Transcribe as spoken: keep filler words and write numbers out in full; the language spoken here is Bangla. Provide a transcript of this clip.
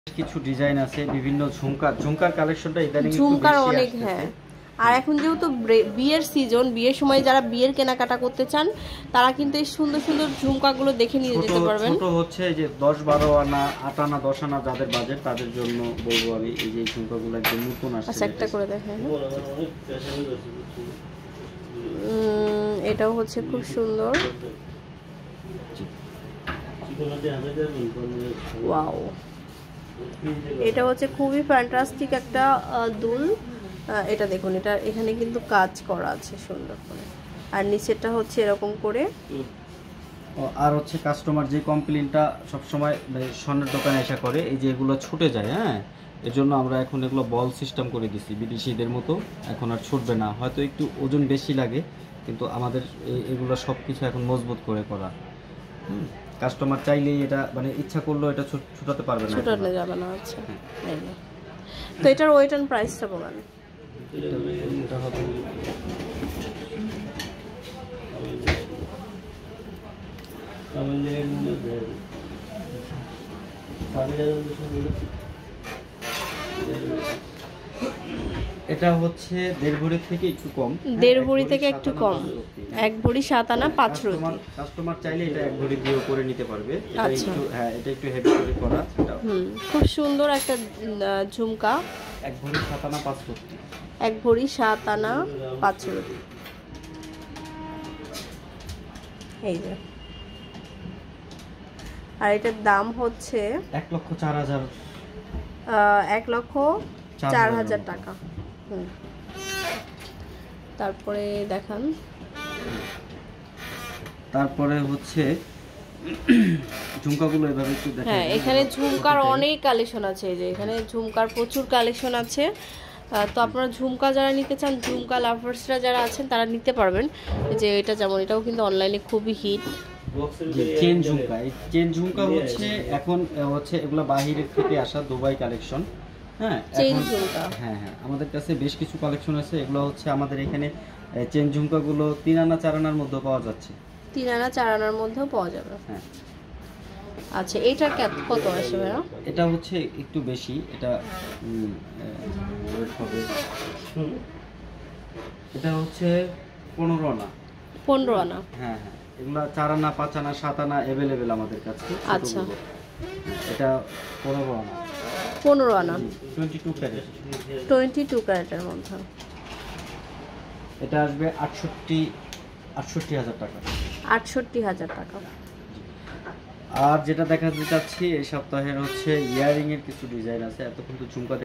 কিছু ডিজাইন আছে, বিভিন্ন ঝুমকার ঝুমকার কালেকশনটা ইদানিং ঝুমকার অনেক, হ্যাঁ। আর এখন যেহেতু বিয়ের সিজন, বিয়ের সময় যারা বিয়ের কেনাকাটা করতে চান তারা কিন্তু এই সুন্দর সুন্দর ঝুমকাগুলো দেখে নিয়ে যেতে পারবেন। ছোট হচ্ছে যে দশ বারো আনা, আট আনা, দশ আনা যাদের বাজেট তাদের জন্য বলবো আমি এই যে ঝুমকাগুলো একদম নতুন আসছে। আচ্ছা, একটা করে দেখেন। এটাও হচ্ছে খুব সুন্দর। ওয়াও, এটা হচ্ছে খুবই ফ্যান্টাস্টিক একটা দুল। এটা দেখুন, এটা এখানে কিন্তু কাজ করা আছে সুন্দর করে, আর নিচেরটা হচ্ছে এরকম করে। আর হচ্ছে কাস্টমার যে কমপ্লেনটা সবসময় স্বর্ণের দোকানে এসে করে, এই যে এগুলো ছুটে যায়, হ্যাঁ, এর জন্য আমরা এখন এগুলো বল সিস্টেম করে দিছি বিদেশিদের মতো। এখন আর ছুটবে না, হয়তো একটু ওজন বেশি লাগে, কিন্তু আমাদের এগুলো সব কিছু এখন মজবুত করে করা। হুম, কাস্টমার চাইলেই এটা মানে ইচ্ছা করলেও এটা ছুটাতে পারবে না, ছুটাতে যাবে না। আচ্ছা, তো এটার ওয়েট এন্ড প্রাইসটা বলেন। এটা হবে এটা হচ্ছে দেড় ভরি থেকে একটু কম, দেড় ভরি থেকে একটু কম, এক ভরি সাত আনা পাঁচ রতি। কাস্টমার চাইলে এটা এক ভরি দিয়েও করে নিতে পারবে। এটা একটু, হ্যাঁ, এটা একটু হেভি করে করা। হুম, খুব সুন্দর একটা ঝুমকা। এক ভরি সাত আনা পাঁচ রতি, এক ভরি সাত আনা পাঁচ রতি। এই যে, আর এটার দাম হচ্ছে এক লক্ষ চার হাজার এক লক্ষ চার হাজার টাকা। হুম, তারপরে দেখান। তারপরে হচ্ছে ঝুমকাগুলো এভাবে একটু দেখেন। হ্যাঁ, এখানে ঝুমকার অনেক কালেকশন আছে। এই যে এখানে ঝুমকার প্রচুর কালেকশন আছে। তো আপনারা ঝুমকা যারা নিতে চান, ঝুমকা লাভার্সরা যারা আছেন তারা নিতে পারবেন। যে এটা যেমন, এটাও কিন্তু অনলাইনে খুবই হিট। চেন ঝুমকা, এই চেন ঝুমকা হচ্ছে এখন হচ্ছে এগুলো বাহিরের থেকে আসা দুবাই কালেকশন। হ্যাঁ, চেন ঝুমকা, হ্যাঁ হ্যাঁ, আমাদের কাছে বেশ কিছু কালেকশন আছে। এগুলো হচ্ছে আমাদের এখানে চেন ঝুমকাগুলো তিন আনা চার আনার মধ্যে পাওয়া যাচ্ছে। তিন আনা চার আনার মধ্যেও পাওয়া যাবে। হ্যাঁ। আচ্ছা, এটা কত আসে ভাইয়া? এটা হচ্ছে একটু বেশি, এটা হবে, এটা হচ্ছে পনেরো আনা। পনেরো আনা, হ্যাঁ হ্যাঁ, এগুলা চার আনা, পাঁচ আনা, সাত আনা অ্যাভেলেবেল আমাদের কাছে। আচ্ছা, এটা পনেরো আনা। পনেরো আনা, twenty two carat, twenty two ক্যারেটের মধ্যে। এটা আসবে আটষট্টি আটষট্টি হাজার টাকা। আটষট্টি হাজার টাকা। আর যেটা দেখাতে চাচ্ছি এই সপ্তাহের হচ্ছে ইয়ারিং এর কিছু ডিজাইন আছে। এতক্ষণ তো ঝুমকা